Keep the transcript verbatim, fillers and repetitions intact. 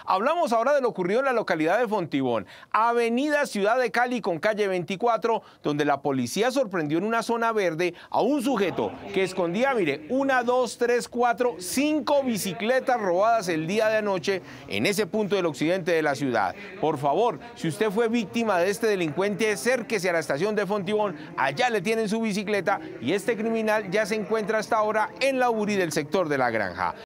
Hablamos ahora de lo ocurrido en la localidad de Fontibón, avenida Ciudad de Cali con calle veinticuatro, donde la policía sorprendió en una zona verde a un sujeto que escondía, mire, una, dos, tres, cuatro, cinco bicicletas robadas el día de anoche en ese punto del occidente de la ciudad. Por favor, si usted fue víctima de este delincuente, acérquese a la estación de Fontibón, allá le tienen su bicicleta y este criminal ya se encuentra hasta ahora en la URI del sector de La Granja.